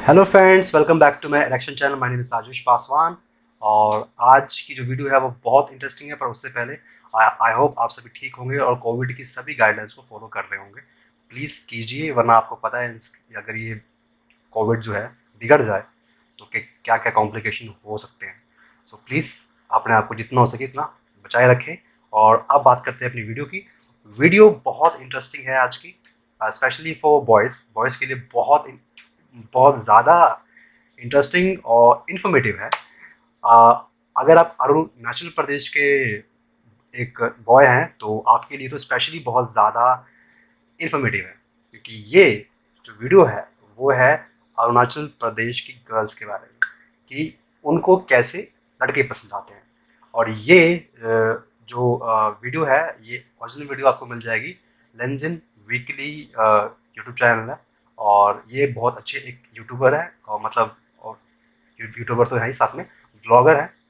Hello friends, welcome back to my election channel. My name is Rajesh Paswan. और आज की जो वीडियो है वो बहुत इंटरेस्टिंग है, पर उससे पहले आई होप आप सभी ठीक होंगे और कोविड की सभी गाइडलाइंस को फॉलो कर रहे होंगे। प्लीज़ कीजिए, वरना आपको पता है अगर ये कोविड जो है बिगड़ जाए तो क्या क्या कॉम्प्लिकेशन हो सकते हैं। सो प्लीज़ अपने आप को जितना हो सके इतना बचाए रखें। और अब बात करते हैं अपनी वीडियो की। वीडियो बहुत इंटरेस्टिंग है आज की, स्पेशली फॉर बॉयज़ के लिए बहुत ज़्यादा इंटरेस्टिंग और इन्फॉर्मेटिव है। अगर आप अरुणाचल प्रदेश के एक बॉय हैं तो आपके लिए तो स्पेशली बहुत ज़्यादा इन्फॉर्मेटिव है, क्योंकि ये जो वीडियो है वो है अरुणाचल प्रदेश की गर्ल्स के बारे में, कि उनको कैसे लड़के पसंद आते हैं। और ये जो वीडियो है, ये ओरिजिनल वीडियो आपको मिल जाएगी लेंजिन वीकली यूट्यूब चैनल है। और ये बहुत अच्छे एक यूट्यूबर है, और मतलब यूट्यूबर तो है ही, साथ में ब्लॉगर है।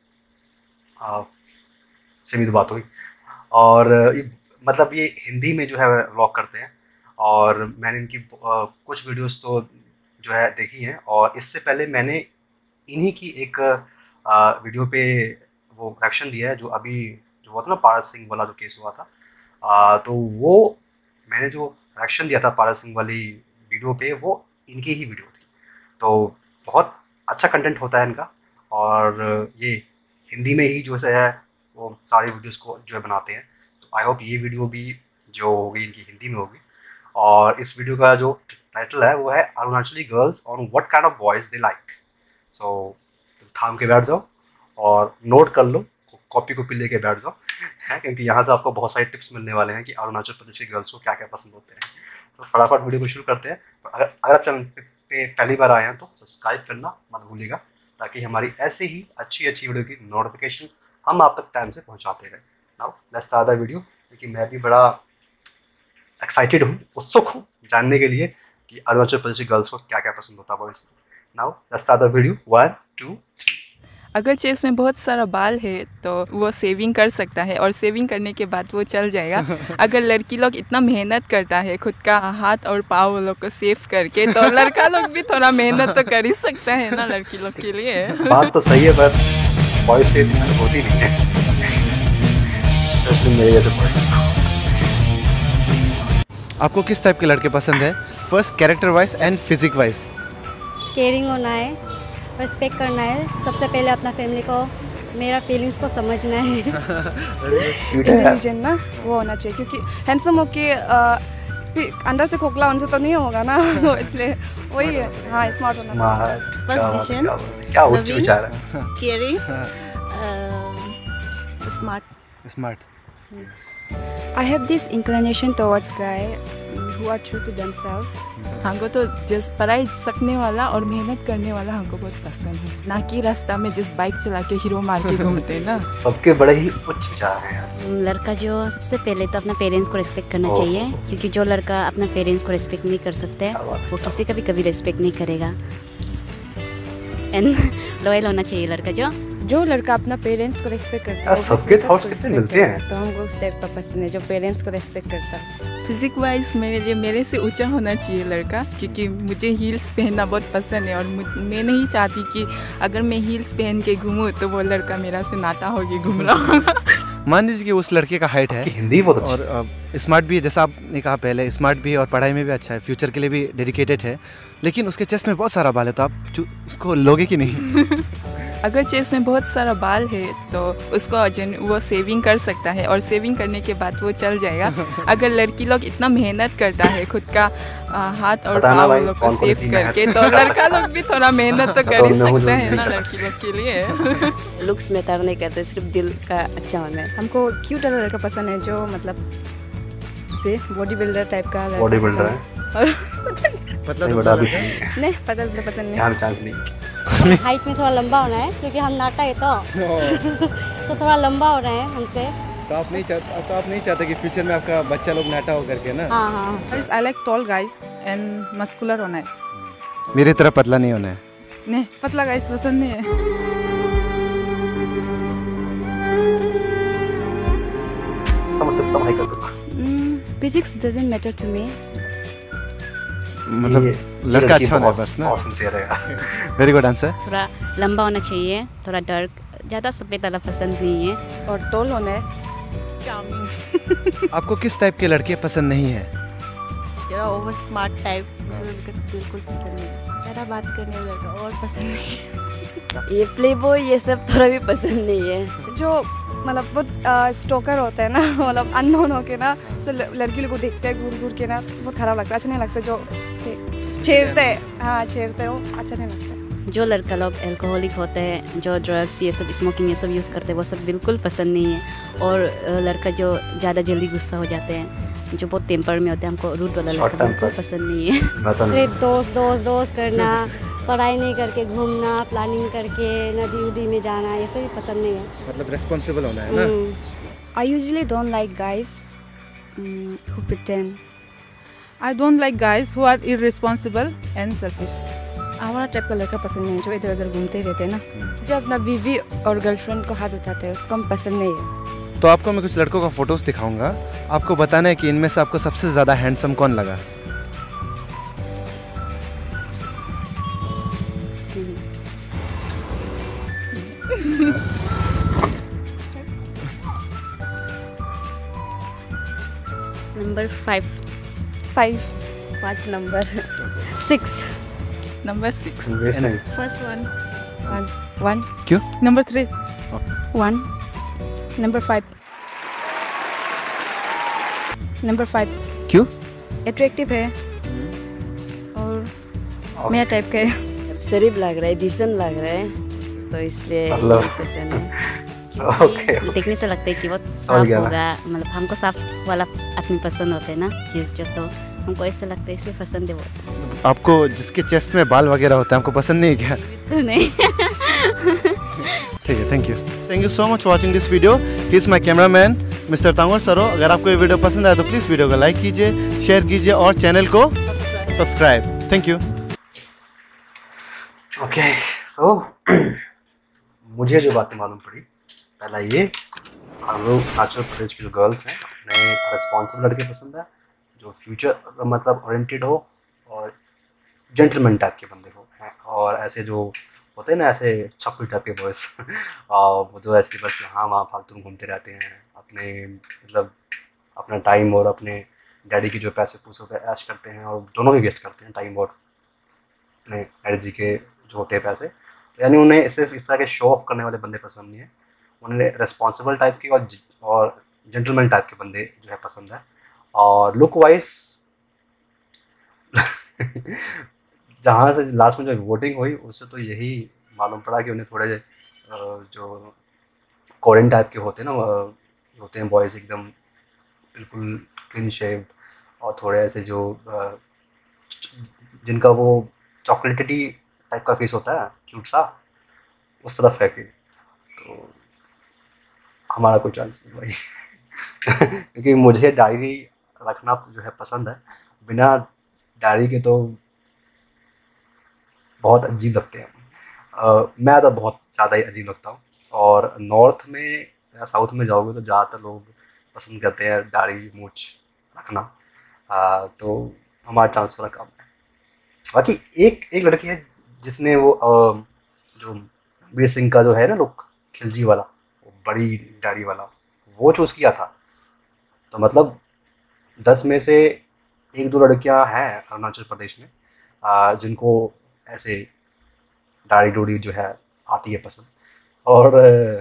सेमी तो बात हुई। और मतलब ये हिंदी में जो है व्लॉग करते हैं, और मैंने इनकी कुछ वीडियोस तो जो है देखी हैं। और इससे पहले मैंने इन्हीं की एक वीडियो पे वो रिएक्शन दिया है, जो अभी जो हुआ था ना, पारस सिंह वाला जो केस हुआ था। तो वो मैंने जो रिएक्शन दिया था पारस सिंह वाली वीडियो पे, वो इनकी ही वीडियो थी। तो बहुत अच्छा कंटेंट होता है इनका, और ये हिंदी में ही जो है वो सारी वीडियोस को जो है बनाते हैं। तो आई होप ये वीडियो भी जो होगी इनकी हिंदी में होगी। और इस वीडियो का जो टाइटल है वो है Arunachali girls on what kind of boys they like. So थाम के बैठ जाओ और नोट कर लो, कॉपी लेके बैठ जाओ है, क्योंकि यहाँ से आपको बहुत सारे टिप्स मिलने वाले हैं कि अरुणाचल प्रदेश की गर्ल्स को क्या क्या पसंद होते हैं। तो फटाफट वीडियो को शुरू करते हैं। अगर आप चैनल पे पहली बार आए हैं तो सब्सक्राइब करना मत भूलिएगा, ताकि हमारी ऐसे ही अच्छी वीडियो की नोटिफिकेशन हम आप तक टाइम से पहुंचाते रहें। Now let's start the video, क्योंकि मैं भी बड़ा एक्साइटेड हूँ, उत्सुक हूँ जानने के लिए कि अरुणाचल प्रदेश की गर्ल्स को क्या क्या पसंद होता है boys. Now let's start the video. 1 2 3। अगर चेस्ट में बहुत सारा बाल है तो वो सेविंग कर सकता है, और सेविंग करने के बाद वो चल जाएगा। अगर लड़की लोग इतना मेहनत करता है खुद का हाथ और पाँव लोग को सेव करके, तो लड़का लोग भी थोड़ा मेहनत तो कर ही सकता है ना लड़की लोग के लिए। बात तो सही है, पर बॉयज़ से मेहनत होती नहीं है, स्पेशली मेरे जैसे बॉयज़। आपको किस टाइप के लड़के पसंद है? First character wise and physique wise. Caring होना है, रिस्पेक्ट करना है। सबसे पहले अपना फैमिली को, मेरा फीलिंग्स को समझना है। इंटेलिजेंट ना वो होना चाहिए, क्योंकि हैंडसम होके अंदर से खोखला उनसे तो नहीं होगा ना। तो इसलिए वही है। हाँ, स्मार्ट होना। फर्स्ट डिशन क्या उच्च विचार है। Caring, smart. I have this inclination towards guy who are true to themselves. हमको तो जिस पढ़ाई सकने वाला और मेहनत करने वाला हमको बहुत पसंद है, ना कि रास्ता में जिस बाइक चला के हीरो मार के घूमते हैं ना। सबके बड़े ही उच्च विचार हैं। लड़का जो सबसे पहले तो अपना पेरेंट्स को रिस्पेक्ट करना चाहिए, क्योंकि जो लड़का अपना पेरेंट्स को रिस्पेक्ट नहीं कर सकते वो किसी का भी कभी रिस्पेक्ट नहीं करेगा। एंड लॉयल होना चाहिए लड़का। जो लड़का अपना पेरेंट्स को रिस्पेक्ट करता है, सबके थॉट्स कितने मिलते हैं। तो हमको उस टाइप का पसंद है जो पेरेंट्स को रिस्पेक्ट करता है। फिजिक वाइज मेरे लिए मेरे से ऊंचा होना चाहिए लड़का, क्योंकि मुझे हील्स पहनना बहुत पसंद है। और मैं नहीं चाहती कि अगर मैं हील्स पहन के घूमूँ तो वो लड़का मेरा से नाता होके घूम रहा होगा। मान लीजिए कि उस लड़के का हाइट है, हिंदी बहुत अच्छी और स्मार्ट भी है, जैसा आपने कहा पहले, स्मार्ट भी है और पढ़ाई में भी अच्छा है, फ्यूचर के लिए भी डेडिकेटेड है, लेकिन उसके चेस्ट में बहुत सारा बाल है, तो आप उसको लोगे कि नहीं? अगर चेस्ट में बहुत सारा बाल है तो उसको वो सेविंग कर सकता है, और सेविंग करने के बाद वो चल जाएगा। अगर लड़की लोग इतना मेहनत करता है खुद का हाथ और पाँव लोग को सेव करके, तो लड़का लोग भी थोड़ा मेहनत तो कर ही सकता है ना लड़की लोग के लिए। लुक्स मैटर नहीं करते, सिर्फ दिल का अच्छा होना है। हमको क्यूट वाला लड़का पसंद है, जो मतलब से बॉडी बिल्डर टाइप का लड़का। बॉडी बिल्डर है, पतला नहीं तो बड़ा भी नहीं, पतला तो पसंद नहीं। यहाँ चांस नहीं। हाइट में थोड़ा लंबा होना है, क्योंकि हम नाटा है तो थोड़ा लंबा हो रहा है हमसे। तो आप नहीं चाहते कि फ्यूचर में आपका बच्चा लोग नाटा हो करके ना? हाँ हाँ। I like tall guys and muscular होना है। मेरी तरह पतला नहीं होना है। नहीं, पतला गाइस पसंद नहीं है। समझ सकता हूँ, हाई कर दूँगा। Physics doesn't matter to me. मतलब लड़का अच्छा होना है बस ना। बहुत सिंसियर है। Very good answer. थोड़ा लंबा होना चाहिए, थोड़ा डार्क, ज़्यादा सफ़ेद वाला पसंद नहीं है। और टॉल होना है। चार्मिंग, आपको किस टाइप के लड़के पसंद नहीं है? जरा ओवर स्मार्ट टाइप बिल्कुल पसंद नहीं, ज़्यादा बात करने वाला लड़का और पसंद नहीं। ये प्ले बॉय ये सब थोड़ा भी पसंद नहीं है। जो मतलब बहुत स्टोकर होता है ना, मतलब अननोन होके ना तो लड़की लोग को देखते हैं घूर घूर के ना, बहुत खराब लगता है, अच्छा नहीं लगता। जो से छेड़ते हैं, हाँ छेड़ते हैं, वो अच्छा नहीं लगता। जो लड़का लोग अल्कोहलिक होते हैं, जो ड्रग्स ये सब स्मोकिंग ये सब यूज़ करते हैं, वो सब बिल्कुल पसंद नहीं है। और लड़का जो ज़्यादा जल्दी गुस्सा हो जाते हैं, जो बहुत टेम्पर में होते हैं, हमको रूड वाला लड़का बिल्कुल पसंद नहीं है। सिर्फ दोस्त दोस्त दोस्त करना, पढ़ाई नहीं करके घूमना, प्लानिंग करके नदी उदी में जाना, ये सब भी पसंद नहीं है। मतलब रिस्पॉन्सिबल होना है ना। I usually don't like guys who pretend. I don't like guys who are irresponsible and selfish. हमारा टाइप का लड़का पसंद नहीं है, जो इधर उधर घूमते रहते हैं ना, जो अपना बीवी और गर्लफ्रेंड को हाथ उठाते हैं, उसको हम पसंद नहीं है। तो आपको मैं कुछ लड़कों का फोटोज दिखाऊंगा, आपको बताना है कि इनमें से आपको सबसे ज़्यादा हैंडसम कौन लगा। Number 5। 5 number 6 number 6, first one, 1 क्यों? Number 3. 1 नंबर 5 नंबर 5 क्यों? अट्रैक्टिव है और मेरा टाइप का है। शरीफ लग रहा है, डिसेंट लग रहा है, तो इसलिए मतलब पसंद है। ओके। देखने से लगता है कि बहुत समझ साफ गया मैं। होगा, मतलब हमको साफ वाला आदमी पसंद होते हैं ना चीज़ जो, तो हमको ऐसा लगता है, इसलिए पसंद है वो। आपको जिसके चेस्ट में बाल वगैरह होता है, हमको पसंद नहीं है क्या? बिल्कुल नहीं। ठीक है, thank you so much for watching this video. He is my camera man mister Tangor Saro. अगर आपको ये वीडियो पसंद आया तो प्लीज़ वीडियो को लाइक कीजिए, शेयर कीजिए और चैनल को subscribe. Thank you. Okay, so मुझे जो बातें मालूम पड़ी, पहला ये, हम लोग अरुणाचल प्रदेश की जो गर्ल्स हैं उन्हें रिस्पॉन्सिबल लड़के पसंद है, जो फ्यूचर मतलब ओरिएंटेड हो और जेंटलमैन टाइप के बंदे हो हैं, और ऐसे जो होते हैं ना ऐसे छप्पी टाइप के बॉयज़ वो जो ऐसे बस यहाँ वहाँ फालतू घूमते रहते हैं, अपने मतलब अपना टाइम और अपने डैडी के जो पैसे पूसों पे ऐश करते हैं, और दोनों ही वेस्ट करते हैं, टाइम और अपने डैडी जी के जो होते हैं पैसे। तो यानी उन्हें सिर्फ इस तरह के शो ऑफ करने वाले बंदे पसंद नहीं है, उन्हें रिस्पॉन्सिबल टाइप के और जेंटलमैन टाइप के बंदे जो है पसंद है। और लुक वाइज जहाँ से लास्ट में जो वोटिंग हुई उससे तो यही मालूम पड़ा कि उन्हें थोड़े जो कोरियन टाइप के होते हैं ना, होते हैं बॉयज़ एकदम बिल्कुल क्लीन शेव्ड और थोड़े ऐसे जो जिनका वो चॉकलेटी टाइप का फेस होता है, क्यूट सा, उस तरफ है कि तो हमारा कोई चांस नहीं भाई। क्योंकि मुझे डायरी रखना जो है पसंद है, बिना डायरी के तो बहुत अजीब लगते हैं। मैं तो बहुत ज़्यादा ही अजीब लगता हूँ। और नॉर्थ में या साउथ में जाओगे तो ज़्यादातर लोग पसंद करते हैं दाढ़ी मूछ रखना, तो हमारा चांस थोड़ा कम है। बाकी एक लड़की है जिसने वो जो वीर सिंह का जो है ना लुक, खिलजी वाला, वो बड़ी दाढ़ी वाला, वो चूज़ किया था। तो मतलब 10 में से 1-2 लड़कियां हैं अरुणाचल प्रदेश में जिनको ऐसे दाढ़ी डूढ़ी जो है आती है पसंद। और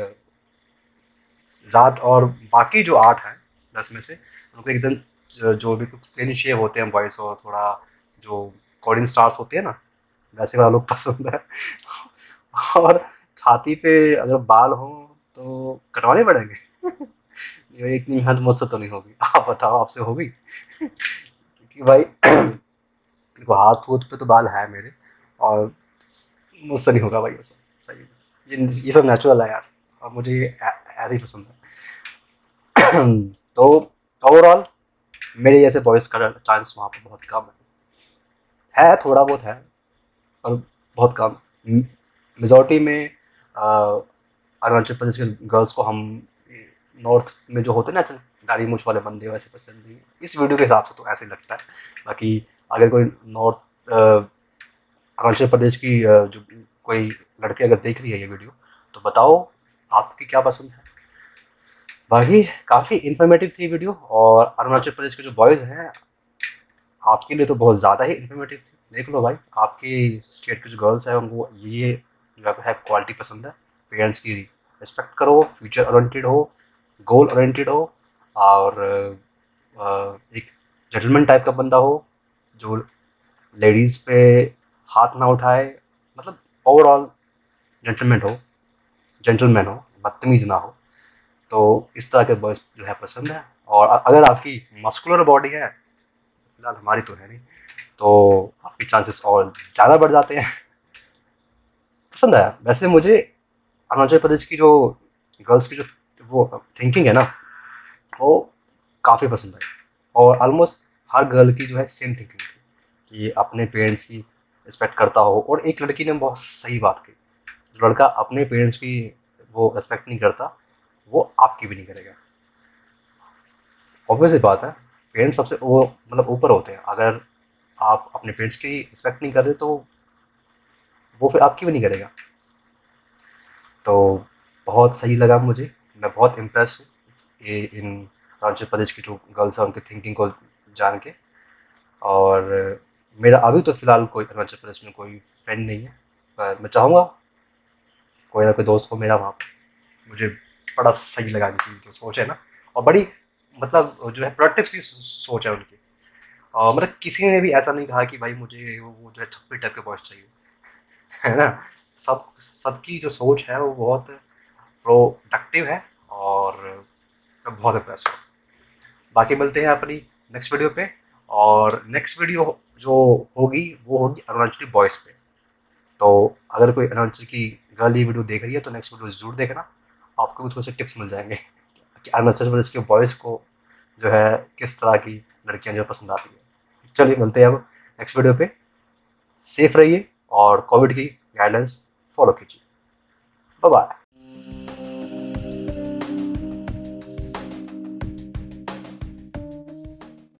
ज़ात और बाकी जो 8 हैं 10 में से, उनको एकदम जो भी क्लीन शेव होते हैं बॉयज़, और थोड़ा जो कोरियन स्टार्स होते हैं ना वैसे वाला लोग पसंद है। और छाती पे अगर बाल हो तो कटवाने पड़ेंगे। ये इतनी मेहनत मुझसे तो नहीं होगी, आप बताओ आपसे होगी? क्योंकि भाई देखो हाथ पे तो बाल है मेरे, और मुझसे नहीं होगा भाई ये सब। सही, ये सब नेचुरल है यार, और मुझे ऐसे ही पसंद है। तो ओवरऑल मेरे जैसे बॉयज़ का चांस वहाँ पे बहुत कम है, थोड़ा बहुत है पर बहुत कम। मेजॉरिटी में अरुणाचल प्रदेश के गर्ल्स को हम नॉर्थ में जो होते हैं ना दाढ़ी मूछ वाले बंदे वैसे पसंद नहीं। इस वीडियो के हिसाब से तो ऐसे लगता है। बाकी अगर कोई नॉर्थ अरुणाचल प्रदेश की जो कोई लड़के अगर देख रही है ये वीडियो, तो बताओ आपकी क्या पसंद है। बाकी काफ़ी इन्फॉर्मेटिव थी वीडियो, और अरुणाचल प्रदेश के जो बॉयज़ हैं आपके लिए तो बहुत ज़्यादा ही इन्फॉर्मेटिव थी। देख लो भाई, आपकी स्टेट की जो गर्ल्स हैं उनको ये जो है क्वालिटी पसंद है। पेरेंट्स की रिस्पेक्ट करो, फ्यूचर ओरिएंटेड हो, गोल ओरिएंटेड हो, और एक जेंटलमैन टाइप का बंदा हो जो लेडीज़ पे हाथ ना उठाए, मतलब ओवरऑल जेंटलमैन हो, बदतमीज़ ना हो। तो इस तरह के बॉयज़ जो है पसंद है। और अगर आपकी मस्कुलर बॉडी है, फिलहाल हमारी तो है नहीं, तो आपके चांसेस और ज़्यादा बढ़ जाते हैं। पसंद आया वैसे मुझे अरुणाचल प्रदेश की जो गर्ल्स की जो वो थिंकिंग है ना, वो काफ़ी पसंद आई। और ऑलमोस्ट हर गर्ल की जो है सेम थिंकिंग थी कि अपने पेरेंट्स की रिस्पेक्ट करता हो। और एक लड़की ने बहुत सही बात की, जो लड़का अपने पेरेंट्स की वो रिस्पेक्ट नहीं करता, वो आपकी भी नहीं करेगा। ऑब्वियस ही बात है, पेरेंट्स सबसे वो मतलब ऊपर होते हैं। अगर आप अपने पेरेंट्स की रिस्पेक्ट नहीं कर रहे तो वो फिर आपकी भी नहीं करेगा। तो बहुत सही लगा मुझे, मैं बहुत इम्प्रेस हूँ ये इन अरुणाचल प्रदेश की जो गर्ल्स हैं उनकी थिंकिंग को जान के। और मेरा अभी तो फ़िलहाल कोई अरुणाचल प्रदेश में कोई फ्रेंड नहीं है, पर मैं चाहूँगा कोई ना कोई दोस्त हो मेरा वहाँ पर। मुझे बड़ा सही लगा इनकी जो सोच है ना, और बड़ी मतलब जो है प्रोडक्टिव सी सोच है उनकी। और मतलब किसी ने भी ऐसा नहीं कहा कि भाई मुझे वो जो है छप्पी टाइप के बॉयस चाहिए, है ना। सबकी जो सोच है वो बहुत प्रोडक्टिव है, और मैं बहुत इम्प्रेस हूँ। बाकी मिलते हैं अपनी नेक्स्ट वीडियो पे, और नेक्स्ट वीडियो जो होगी वो होगी अरुणाचली बॉयज़ पे। तो अगर कोई अरुणाचल की गर्ल ये वीडियो देख रही है तो नेक्स्ट वीडियो ज़रूर देखना, आपको भी थोड़े से टिप्स मिल जाएंगे कि अरुणाचल प्रदेश के बॉयज़ को जो है किस तरह की लड़कियां जो पसंद आती है। चलिए मिलते हैं अब नेक्स्ट वीडियो पे। सेफ रहिए और कोविड की गाइडलाइंस फॉलो कीजिए। Bye bye.